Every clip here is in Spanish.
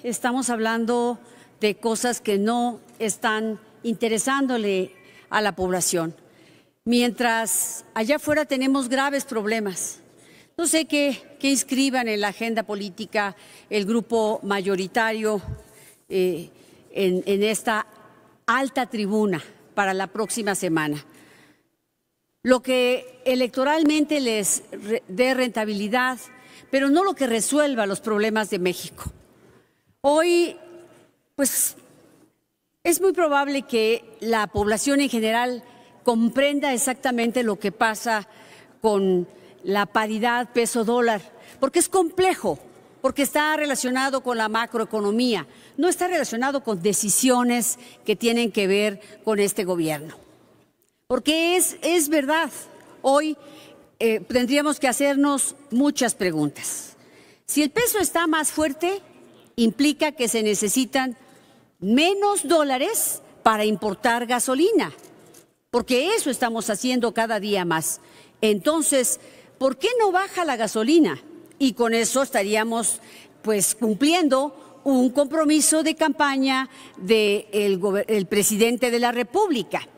estamos hablando de cosas que no están interesándole a la población. Mientras allá afuera tenemos graves problemas. No sé qué inscriban en la agenda política el grupo mayoritario en esta alta tribuna para la próxima semana. Lo que electoralmente les dé rentabilidad, pero no lo que resuelva los problemas de México. Hoy, pues, es muy probable que la población en general comprenda exactamente lo que pasa con la paridad peso-dólar, porque es complejo, porque está relacionado con la macroeconomía, no está relacionado con decisiones que tienen que ver con este gobierno. Porque es verdad, hoy tendríamos que hacernos muchas preguntas. Si el peso está más fuerte, implica que se necesitan menos dólares para importar gasolina, porque eso estamos haciendo cada día más. Entonces, ¿por qué no baja la gasolina? Y con eso estaríamos pues cumpliendo un compromiso de campaña del presidente de la República.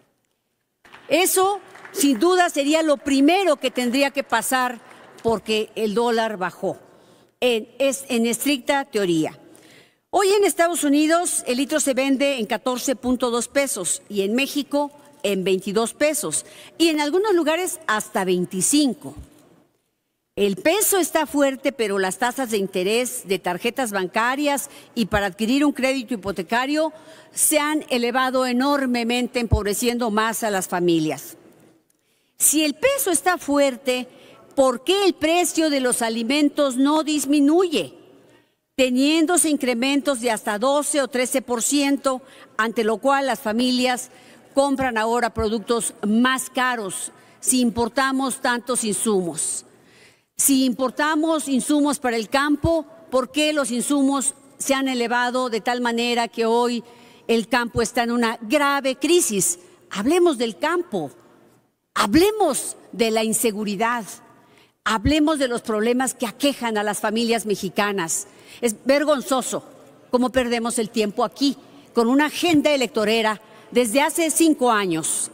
Eso, sin duda, sería lo primero que tendría que pasar porque el dólar bajó. Es en estricta teoría. Hoy en Estados Unidos el litro se vende en 14.2 pesos y en México en 22 pesos y en algunos lugares hasta 25. El peso está fuerte, pero las tasas de interés de tarjetas bancarias y para adquirir un crédito hipotecario se han elevado enormemente, empobreciendo más a las familias. Si el peso está fuerte, ¿por qué el precio de los alimentos no disminuye? Teniéndose incrementos de hasta 12 o 13%, ante lo cual las familias compran ahora productos más caros si importamos tantos insumos. Si importamos insumos para el campo, ¿por qué los insumos se han elevado de tal manera que hoy el campo está en una grave crisis? Hablemos del campo, hablemos de la inseguridad, hablemos de los problemas que aquejan a las familias mexicanas. Es vergonzoso cómo perdemos el tiempo aquí con una agenda electorera desde hace 5 años.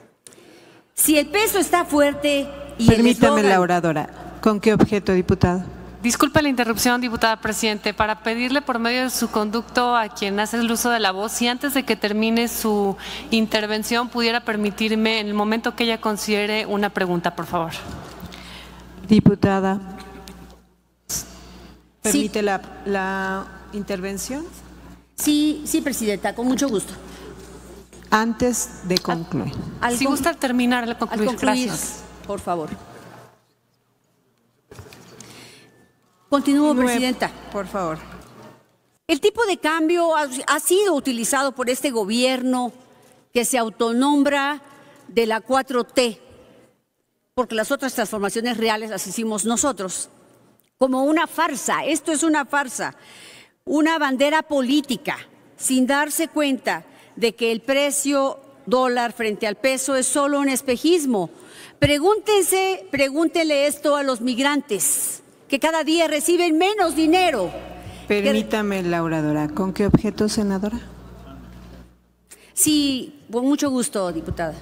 Si el peso está fuerte y permítame la oradora. ¿Con qué objeto, diputada? Disculpe la interrupción, diputada presidente, para pedirle por medio de su conducto a quien hace el uso de la voz, si antes de que termine su intervención pudiera permitirme en el momento que ella considere una pregunta, por favor. Diputada, ¿permite Sí. la intervención? Sí, presidenta, con mucho gusto. Antes de concluir. Si gusta terminar, al concluir. Gracias. Por favor. Continúo, presidenta. Por favor. El tipo de cambio ha sido utilizado por este gobierno que se autonombra de la 4T, porque las otras transformaciones reales las hicimos nosotros, como una farsa. Esto es una farsa, una bandera política, sin darse cuenta de que el precio dólar frente al peso es solo un espejismo. Pregúntenle esto a los migrantes, que cada día reciben menos dinero. Permítame la oradora. ¿Con qué objeto, senadora? Sí, con mucho gusto, diputada.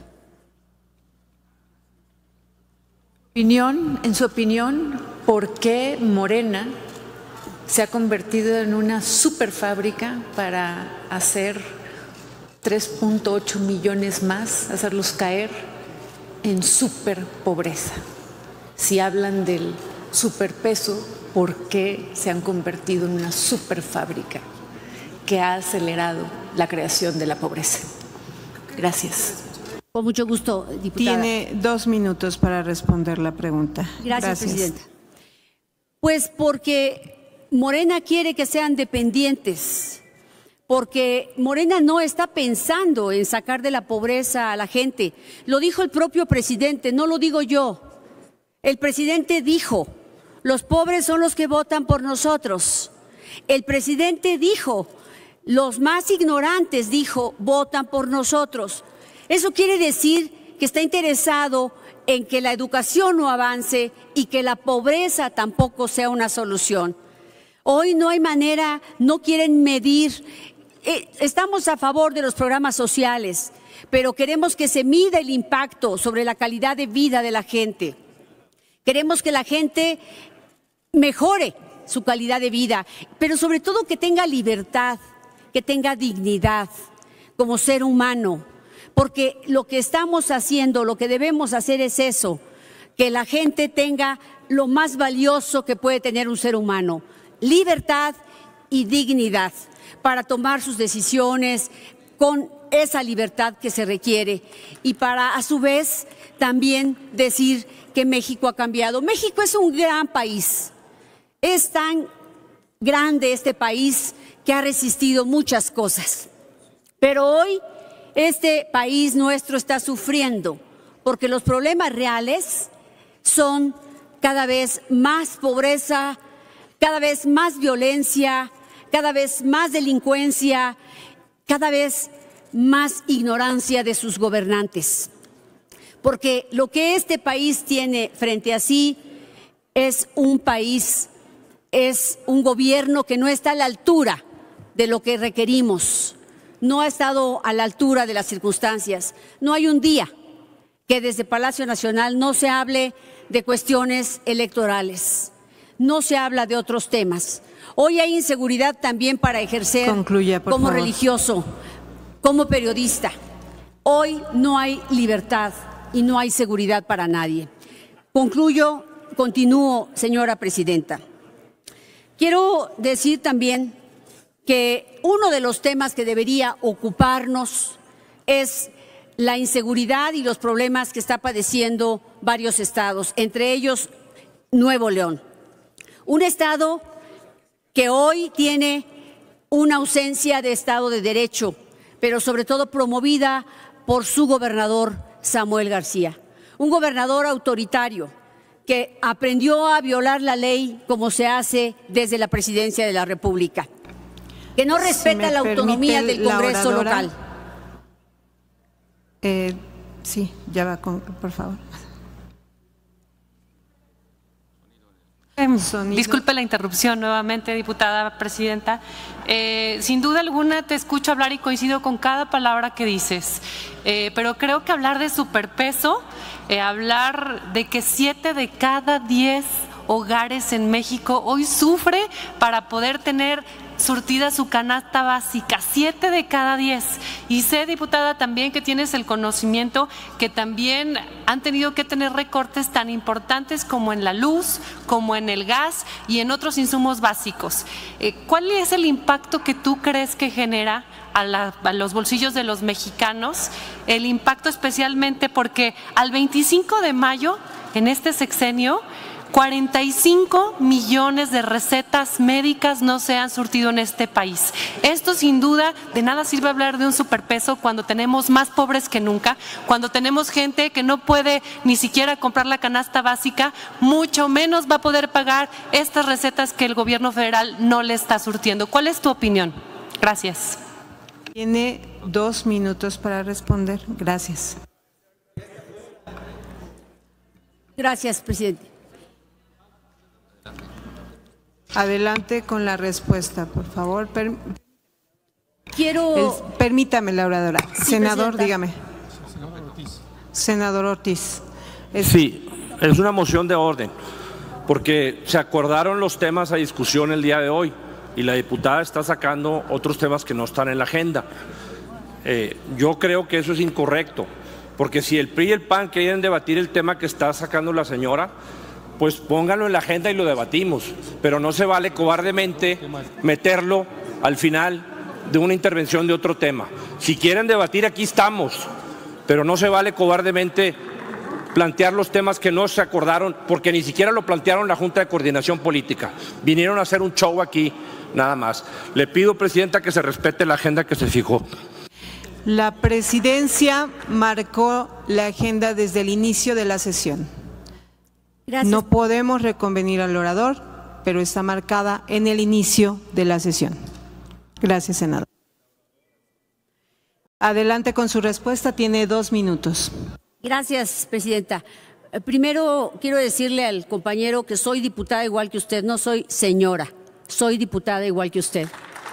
En su opinión, ¿por qué Morena se ha convertido en una superfábrica para hacer 3.8 millones más, hacerlos caer en superpobreza? Si hablan del superpeso, ¿por qué se han convertido en una superfábrica que ha acelerado la creación de la pobreza? Gracias. Con mucho gusto, diputada. Tiene 2 minutos para responder la pregunta. Gracias, presidenta. Pues porque Morena quiere que sean dependientes, porque Morena no está pensando en sacar de la pobreza a la gente. Lo dijo el propio presidente, no lo digo yo. El presidente dijo: los pobres son los que votan por nosotros. El presidente dijo: los más ignorantes, dijo, votan por nosotros. Eso quiere decir que está interesado en que la educación no avance y que la pobreza tampoco sea una solución. Hoy no hay manera, no quieren medir. Estamos a favor de los programas sociales, pero queremos que se mida el impacto sobre la calidad de vida de la gente. Queremos que la gente mejore su calidad de vida, pero sobre todo que tenga libertad, que tenga dignidad como ser humano, porque lo que estamos haciendo, lo que debemos hacer es eso, que la gente tenga lo más valioso que puede tener un ser humano, libertad y dignidad para tomar sus decisiones con esa libertad que se requiere y para a su vez también decir que México ha cambiado. México es un gran país, es tan grande este país que ha resistido muchas cosas, pero hoy este país nuestro está sufriendo porque los problemas reales son cada vez más pobreza, cada vez más violencia, cada vez más delincuencia, cada vez más ignorancia de sus gobernantes. Porque lo que este país tiene frente a sí es un país, es un gobierno que no está a la altura de lo que requerimos, no ha estado a la altura de las circunstancias. No hay un día que desde Palacio Nacional no se hable de cuestiones electorales, no se habla de otros temas. Hoy hay inseguridad también para ejercer como religioso, como periodista. Hoy no hay libertad y no hay seguridad para nadie. Continúo, señora presidenta. Quiero decir también que uno de los temas que debería ocuparnos es la inseguridad y los problemas que está padeciendo varios estados, entre ellos Nuevo León. Un estado que hoy tiene una ausencia de Estado de Derecho, pero sobre todo promovida por su gobernador Samuel García. Un gobernador autoritario que aprendió a violar la ley como se hace desde la presidencia de la República, que no respeta la autonomía del Congreso local. Sí, ya va, por favor. Disculpe la interrupción nuevamente, diputada presidenta. Sin duda alguna te escucho hablar y coincido con cada palabra que dices, pero creo que hablar de superpeso, hablar de que 7 de cada 10 hogares en México hoy sufre para poder tener surtida su canasta básica, 7 de cada 10. Y sé, diputada, también que tienes el conocimiento que también han tenido que tener recortes tan importantes como en la luz, como en el gas y en otros insumos básicos. ¿Cuál es el impacto que tú crees que genera a los bolsillos de los mexicanos? El impacto especialmente porque al 25 de mayo, en este sexenio, 45 millones de recetas médicas no se han surtido en este país. Esto sin duda, de nada sirve hablar de un superpeso cuando tenemos más pobres que nunca, cuando tenemos gente que no puede ni siquiera comprar la canasta básica, mucho menos va a poder pagar estas recetas que el gobierno federal no le está surtiendo. ¿Cuál es tu opinión? Gracias. Tiene 2 minutos para responder. Gracias. Gracias, presidente. Adelante con la respuesta, por favor. Quiero… Permítame, la oradora. Sí, senador, presidenta. dígame. Senador Ortiz. Sí, es una moción de orden, porque se acordaron los temas a discusión el día de hoy y la diputada está sacando otros temas que no están en la agenda. Yo creo que eso es incorrecto, porque si el PRI y el PAN quieren debatir el tema que está sacando la señora, pues pónganlo en la agenda y lo debatimos, pero no se vale cobardemente meterlo al final de una intervención de otro tema. Si quieren debatir, aquí estamos, pero no se vale cobardemente plantear los temas que no se acordaron, porque ni siquiera lo plantearon la Junta de Coordinación Política. Vinieron a hacer un show aquí, nada más. Le pido, presidenta, que se respete la agenda que se fijó. La presidencia marcó la agenda desde el inicio de la sesión. Gracias. No podemos reconvenir al orador, pero está marcada en el inicio de la sesión. Gracias, senador. Adelante con su respuesta, tiene 2 minutos. Gracias, presidenta. Primero quiero decirle al compañero que soy diputada igual que usted, no soy señora. soy diputada igual que usted.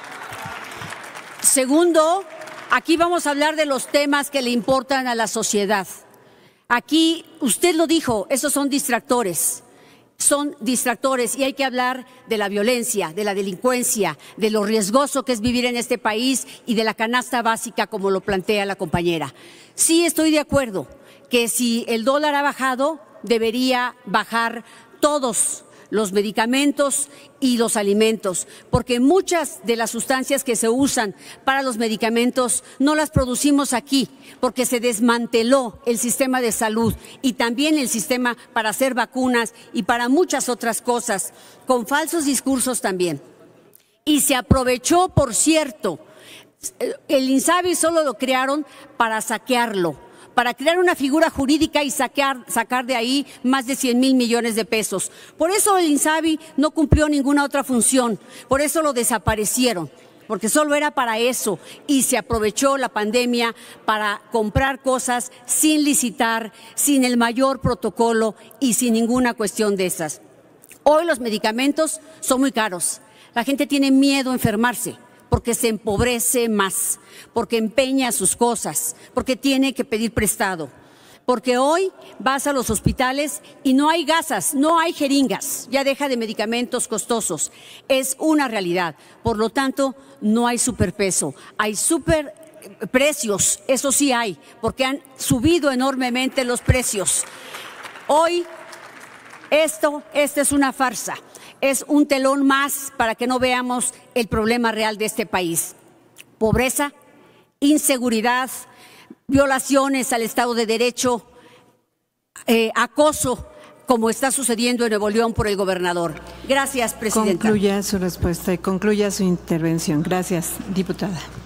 Segundo, aquí vamos a hablar de los temas que le importan a la sociedad. Aquí, usted lo dijo, esos son distractores. Son distractores y hay que hablar de la violencia, de la delincuencia, de lo riesgoso que es vivir en este país y de la canasta básica como lo plantea la compañera. Sí estoy de acuerdo que si el dólar ha bajado, debería bajar todos los medicamentos y los alimentos, porque muchas de las sustancias que se usan para los medicamentos no las producimos aquí, porque se desmanteló el sistema de salud y también el sistema para hacer vacunas y para muchas otras cosas, con falsos discursos también. Y se aprovechó, por cierto, el INSABI solo lo crearon para saquearlo, para crear una figura jurídica y sacar de ahí más de 100,000 millones de pesos. Por eso el INSABI no cumplió ninguna otra función, por eso lo desaparecieron, porque solo era para eso y se aprovechó la pandemia para comprar cosas sin licitar, sin el mayor protocolo y sin ninguna cuestión de esas. Hoy los medicamentos son muy caros, la gente tiene miedo a enfermarse, porque se empobrece más, porque empeña sus cosas, porque tiene que pedir prestado. Porque hoy vas a los hospitales y no hay gasas, no hay jeringas, ya deja de medicamentos costosos. Es una realidad. Por lo tanto, no hay superpeso, hay superprecios, eso sí hay, porque han subido enormemente los precios. Hoy, esta es una farsa. Es un telón más para que no veamos el problema real de este país. Pobreza, inseguridad, violaciones al Estado de Derecho, acoso, como está sucediendo en Nuevo León por el gobernador. Gracias, presidenta. Concluya su respuesta y concluya su intervención. Gracias, diputada.